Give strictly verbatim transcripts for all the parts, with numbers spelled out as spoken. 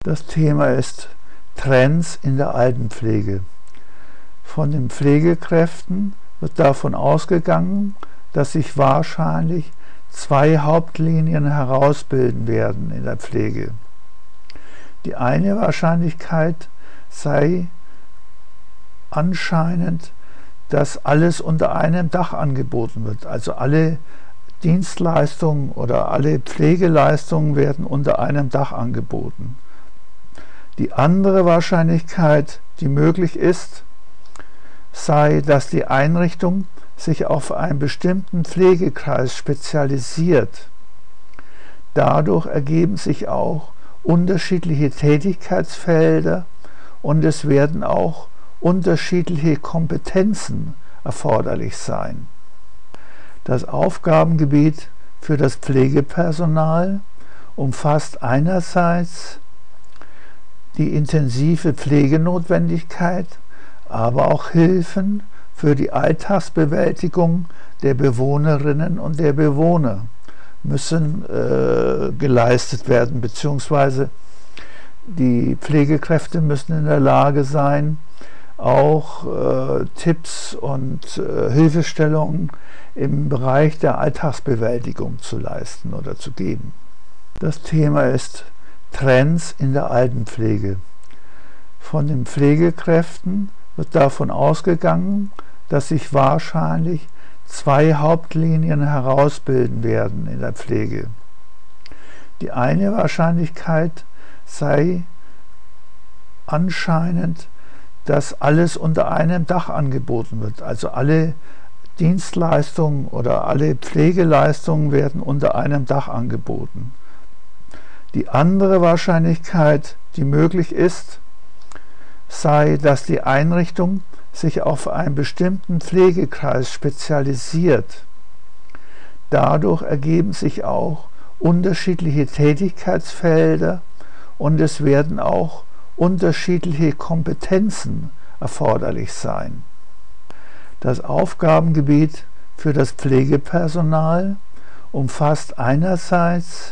Das Thema ist Trends in der Altenpflege. Von den Pflegekräften wird davon ausgegangen, dass sich wahrscheinlich zwei Hauptlinien herausbilden werden in der Pflege. Die eine Wahrscheinlichkeit sei anscheinend, dass alles unter einem Dach angeboten wird. Also alle Dienstleistungen oder alle Pflegeleistungen werden unter einem Dach angeboten. Die andere Wahrscheinlichkeit, die möglich ist, sei, dass die Einrichtung sich auf einen bestimmten Pflegekreis spezialisiert. Dadurch ergeben sich auch unterschiedliche Tätigkeitsfelder und es werden auch unterschiedliche Kompetenzen erforderlich sein. Das Aufgabengebiet für das Pflegepersonal umfasst einerseits die intensive Pflegenotwendigkeit, aber auch Hilfen für die Alltagsbewältigung der Bewohnerinnen und der Bewohner müssen äh, geleistet werden, beziehungsweise die Pflegekräfte müssen in der Lage sein, auch äh, Tipps und äh, Hilfestellungen im Bereich der Alltagsbewältigung zu leisten oder zu geben. Das Thema ist Trends in der Altenpflege. Von den Pflegekräften wird davon ausgegangen, dass sich wahrscheinlich zwei Hauptlinien herausbilden werden in der Pflege. Die eine Wahrscheinlichkeit sei anscheinend, dass alles unter einem Dach angeboten wird. Also alle Dienstleistungen oder alle Pflegeleistungen werden unter einem Dach angeboten. Die andere Wahrscheinlichkeit, die möglich ist, sei, dass die Einrichtung sich auf einen bestimmten Pflegekreis spezialisiert. Dadurch ergeben sich auch unterschiedliche Tätigkeitsfelder und es werden auch unterschiedliche Kompetenzen erforderlich sein. Das Aufgabengebiet für das Pflegepersonal umfasst einerseits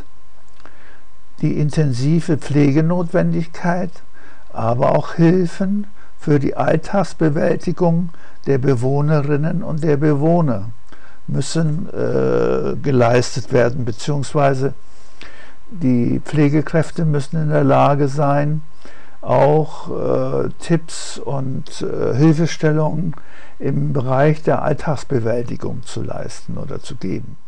die intensive Pflegenotwendigkeit, aber auch Hilfen für die Alltagsbewältigung der Bewohnerinnen und der Bewohner müssen äh, geleistet werden, beziehungsweise die Pflegekräfte müssen in der Lage sein, auch äh, Tipps und äh, Hilfestellungen im Bereich der Alltagsbewältigung zu leisten oder zu geben.